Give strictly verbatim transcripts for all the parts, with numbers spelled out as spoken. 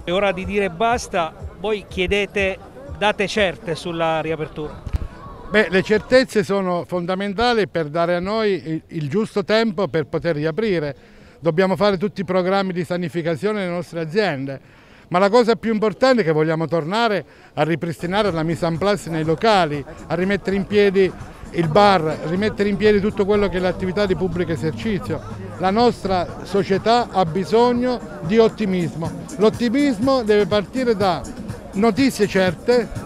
È ora di dire basta, voi chiedete date certe sulla riapertura. Beh, le certezze sono fondamentali per dare a noi il, il giusto tempo per poter riaprire. Dobbiamo fare tutti i programmi di sanificazione delle nostre aziende, ma la cosa più importante è che vogliamo tornare a ripristinare la mise en place nei locali, a rimettere in piedi il bar, rimettere in piedi tutto quello che è l'attività di pubblico esercizio. La nostra società ha bisogno di ottimismo. L'ottimismo deve partire da notizie certe,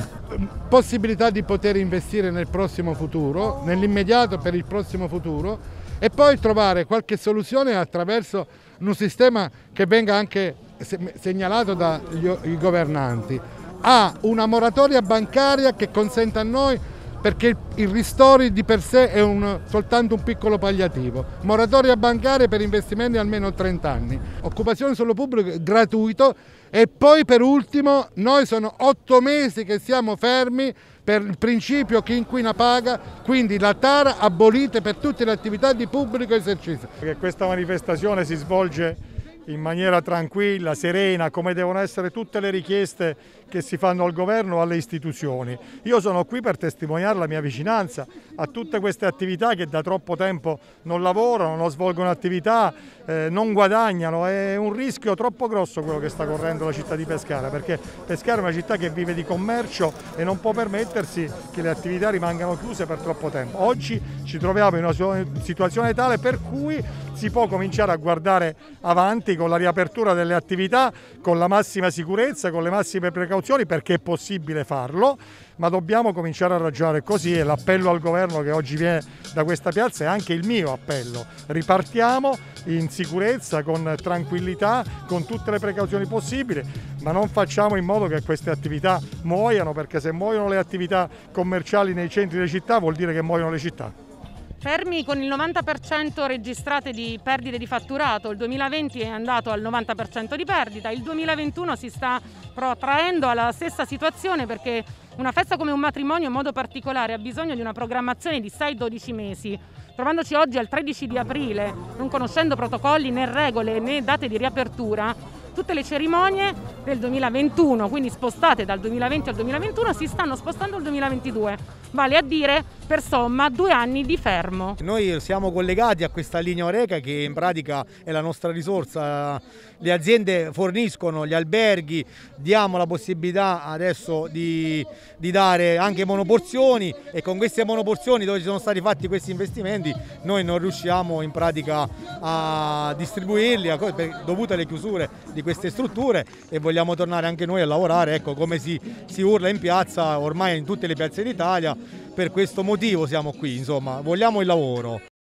possibilità di poter investire nel prossimo futuro, nell'immediato per il prossimo futuro, e poi trovare qualche soluzione attraverso un sistema che venga anche segnalato dai governanti. Ha una moratoria bancaria che consente a noi, perché il ristori di per sé è un, soltanto un piccolo palliativo. Moratoria bancaria per investimenti almeno trenta anni. Occupazione suolo pubblico gratuito, e poi per ultimo noi sono otto mesi che siamo fermi per il principio chi inquina paga, quindi la tara abolite per tutte le attività di pubblico esercizio. Che questa manifestazione si svolge in maniera tranquilla, serena, come devono essere tutte le richieste che si fanno al governo o alle istituzioni. Io sono qui per testimoniare la mia vicinanza a tutte queste attività che da troppo tempo non lavorano, non svolgono attività, eh, non guadagnano. È un rischio troppo grosso quello che sta correndo la città di Pescara, perché Pescara è una città che vive di commercio e non può permettersi che le attività rimangano chiuse per troppo tempo. Oggi ci troviamo in una situazione tale per cui si può cominciare a guardare avanti con la riapertura delle attività, con la massima sicurezza, con le massime precauzioni, perché è possibile farlo, ma dobbiamo cominciare a ragionare così, e l'appello al governo che oggi viene da questa piazza è anche il mio appello. Ripartiamo in sicurezza, con tranquillità, con tutte le precauzioni possibili, ma non facciamo in modo che queste attività muoiano, perché se muoiono le attività commerciali nei centri delle città vuol dire che muoiono le città. Fermi con il novanta per cento registrate di perdite di fatturato, il duemilaventi è andato al novanta per cento di perdita, il duemilaventuno si sta protraendo alla stessa situazione, perché una festa come un matrimonio in modo particolare ha bisogno di una programmazione di sei dodici mesi. Trovandoci oggi al tredici di aprile, non conoscendo protocolli né regole né date di riapertura, tutte le cerimonie del duemilaventuno, quindi spostate dal duemilaventi al duemilaventuno, si stanno spostando al duemilaventidue, vale a dire per somma due anni di fermo. Noi siamo collegati a questa linea Oreca che in pratica è la nostra risorsa. Le aziende forniscono gli alberghi, diamo la possibilità adesso di, di dare anche monoporzioni, e con queste monoporzioni, dove ci sono stati fatti questi investimenti, noi non riusciamo in pratica a distribuirli a, dovute alle chiusure di queste strutture, e vogliamo tornare anche noi a lavorare, ecco, come si, si urla in piazza ormai in tutte le piazze d'Italia. Per questo motivo siamo qui, insomma, vogliamo il lavoro.